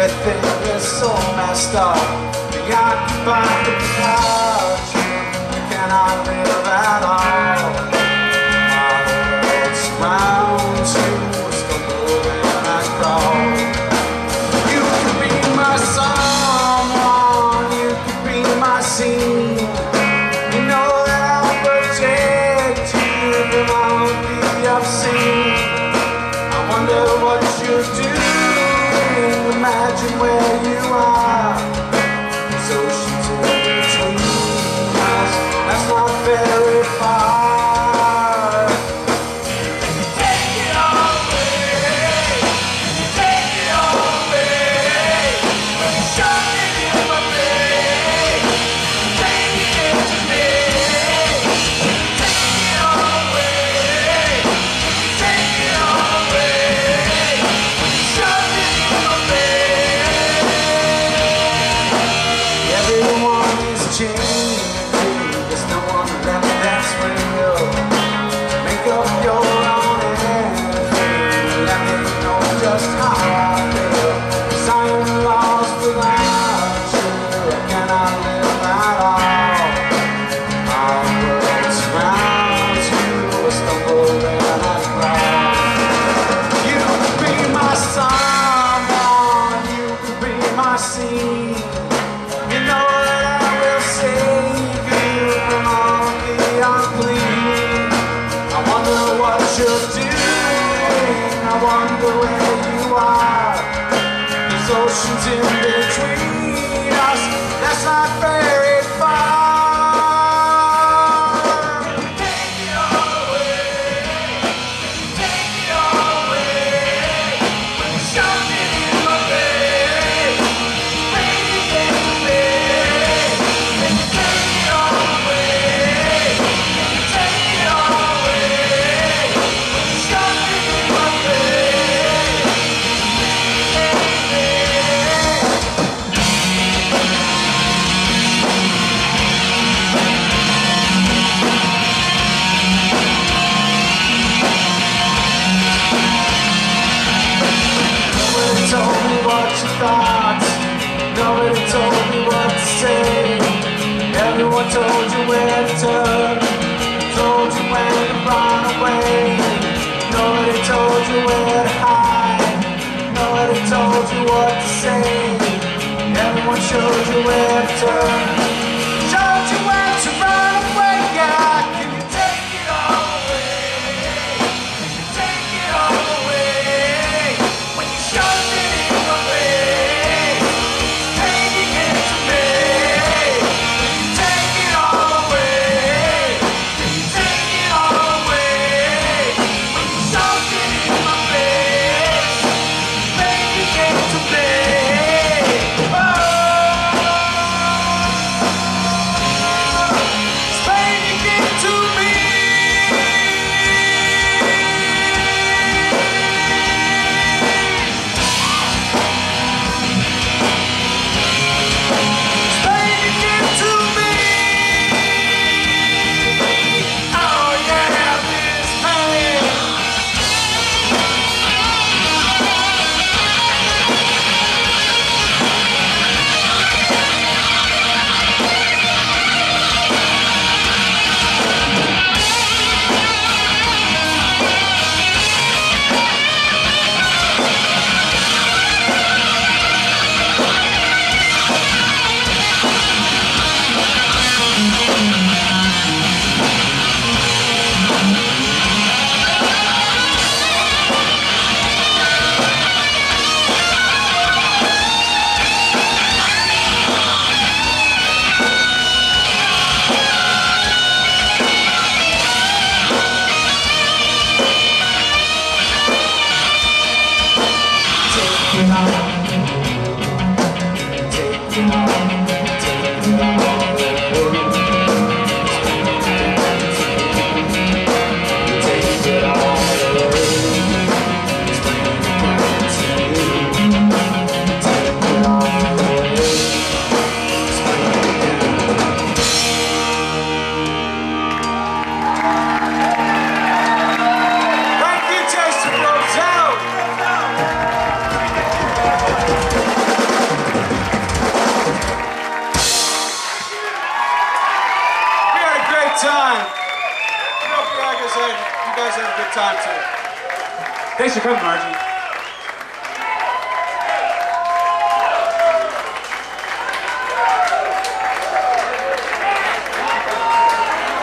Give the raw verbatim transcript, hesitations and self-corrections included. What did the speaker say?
everything is so messed up. Preoccupied without you, I cannot live at all. My world surrounds you, stumble and I crawl. You could be my someone, you could be my scene. You know that I'll protect you from all the obscene. I wonder what you're doing, imagine where you are. There's oceans in between us, that's not very far. Take it all away, take it all away. When you shove it in my face, take it into me. Take it all away, take it all away. When you shove it in my face. Everyone is changing, there's no one left that's real. Make up your own ending, let me know just how I feel. 'Cause I am lost without you, I cannot live at all. My world surrounds you, I stumble and I crawl. You could be my someone, you could be my scene. You know that I will save you from all the unclean. I wonder what you're doing, I wonder where you are. There's oceans in between us, that's not very far. Take it all away, take it all away. When you shove it in my face, bring it into me. Can you take it all away? Can you take it all away? When you shove it in my face. Nobody told me what you thought, nobody told me what to say. Everyone told you where to turn, told you when to run away. Nobody told you where to hide, nobody told you what to say. Everyone showed you where to turn, showed you when to run away. Yeah, can you take it all away? Can you take it all away? When you shoved it in my face, take it into me. Can you take it all away? Can you take it all away? When you shoved it in my face, take it into me. Oh. good time. I hope you guys had, you guys had a good time too. Thanks for coming, Margie.